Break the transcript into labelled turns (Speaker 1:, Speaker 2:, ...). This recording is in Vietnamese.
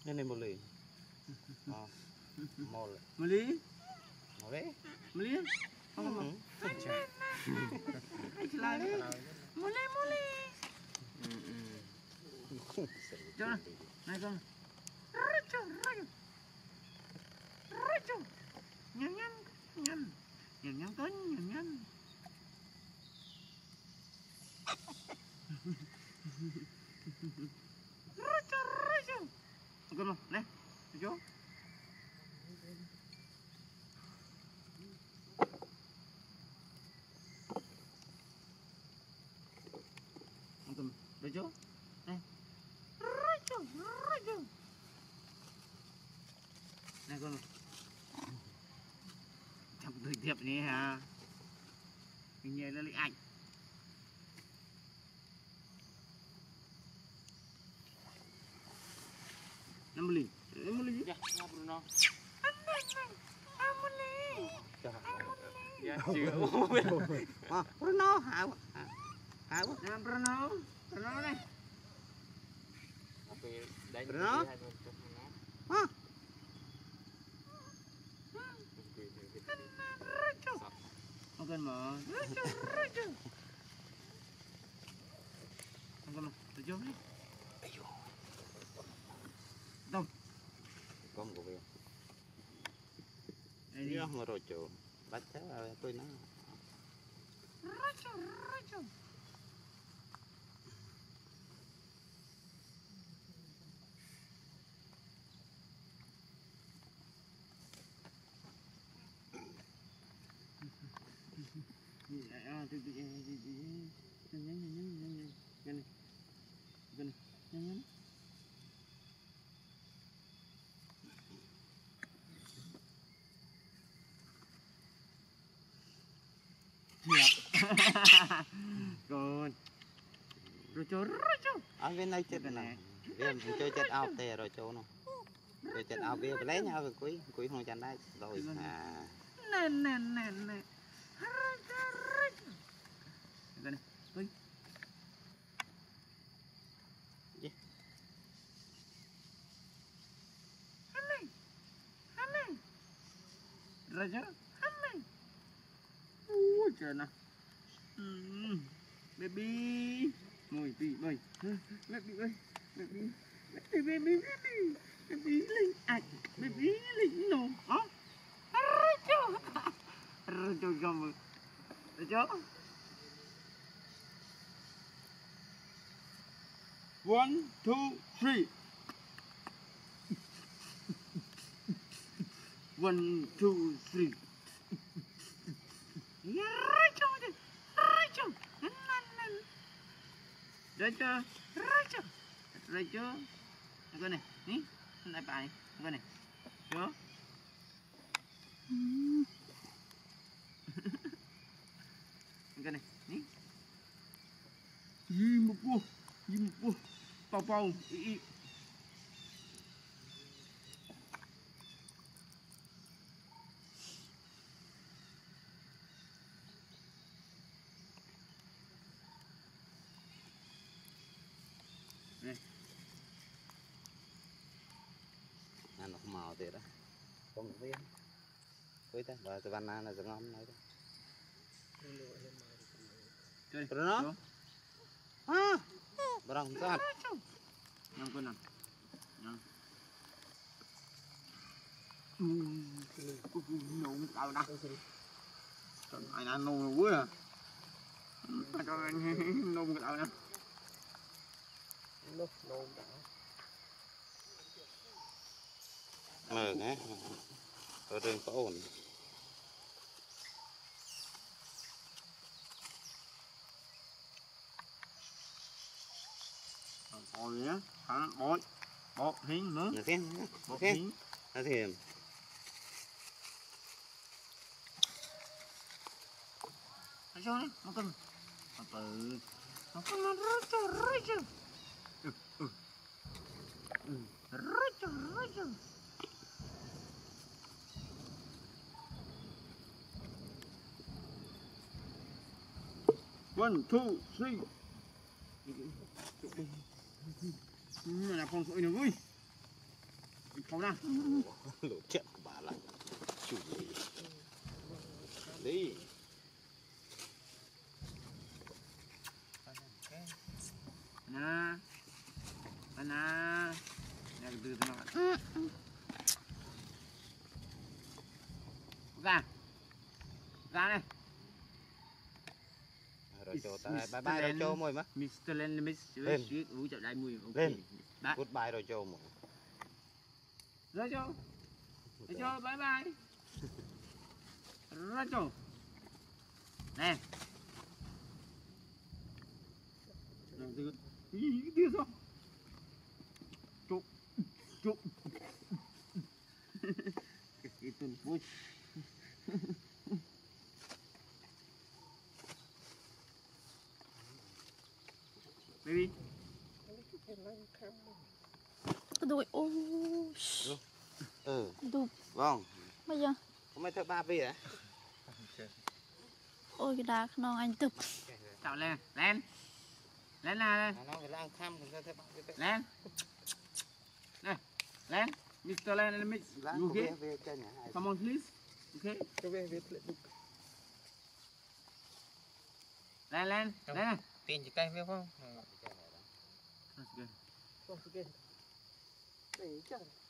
Speaker 1: Ini mulai. Oh, mulai.
Speaker 2: Mulai.
Speaker 1: Mulai.
Speaker 2: Mulai. Oh, mulai mulai. Jangan, naik kan. Rajo, rajo, rajo. Nyan nyan nyan, nyan nyan kan nyan nyan. Rajo, rajo. Oke mau, nih, rajo. Rajo, rajo, rajo. Này con chọc thời tiệp này hả? Mình nhớ là lấy ảnh. Năm lì,
Speaker 1: Ya, Bruno. Ya,
Speaker 2: Bruno, hảo. Bruno, Bruno đây. Bruno. Makan mah. Makan mah. Tujuh ni. Ayo. Dong.
Speaker 1: Con của mình.
Speaker 2: Ini
Speaker 1: Ya, merojo. Baca tôi nó.
Speaker 2: Rojo, rojo. Con Rojo, rojo.
Speaker 1: À bên này chết này. Bên chơi chết ao tè rồi chỗ nó. Chơi chết ao bia lấy nhau rồi cuối không chăn đấy rồi. À.
Speaker 2: Nè nè nè nè. Rojo, rojo. Cái này, coi.
Speaker 1: Gì?
Speaker 2: Hamay. Hamay. Rojo, hamay. Trời nào. Baby. Mồi baby, mồi. Baby ơi. Baby. Baby lên ảnh. Baby lên nổ. Hả? Rojo. Rojo gom. Rojo. 1, 2, 3. 1, 2, 3. Rojo, Rojo, Rojo, Rojo, Rojo. Cái này, ní, lại bài, cái này, Rojo. Cái này, ní. Gì một cua, bao bao,
Speaker 1: Nó màu thế đó. Không biết. Cuối ta bà Sovana là ngon này đó. Bruno. À. Barang sát.
Speaker 2: Yang con nào. Yang. Nung tao đó. Ai ăn nung rồi quá à. Cho anh nung tao nè. Nung tao.
Speaker 1: Nghe. Ở đường có ổn.
Speaker 2: Ôi nhá, thằng bột, bột hiến nữa.
Speaker 1: Được khen,
Speaker 2: Bột hiến.
Speaker 1: Nó thèm.
Speaker 2: Thấy sao đấy, nó cưng. Nó từ. Nó cưng nó Rojo, Rojo. Rojo, Rojo. One, two, three. Là con sợi nó vui. Không nào.
Speaker 1: Lỗ chết của bà lại. Chủ đi.
Speaker 2: Nè. Nè. Nè từ từ nó. Ra. Ra này.
Speaker 1: Rồi cho ta bye bye rồi cho mồi mà.
Speaker 2: Mr. Len Miss Uống chợ đại mùi.
Speaker 1: Lên. Goodbye rồi cho mồi.
Speaker 2: Rồi cho. Rồi cho bye bye. Rồi cho. Nè. Cái tia sao? Chụp. Chụp. Cái tuần vui. Baby.
Speaker 3: Đuổi ô. Đục.
Speaker 1: Vâng.
Speaker 3: Bây giờ.
Speaker 1: Không mấy thợ ba về hả?
Speaker 3: Ôi cái đá non anh tập.
Speaker 2: Chào lên. Lên. Lên nào.
Speaker 1: Nó phải lang thăm thợ ba về.
Speaker 2: Lên. Nè. Lên. Mr. Len Miss. You okay? Come on please. Okay. Lên lên. Lên.
Speaker 4: Tiền chỉ cây biết không?
Speaker 2: That's good.
Speaker 4: Đấy, chắc.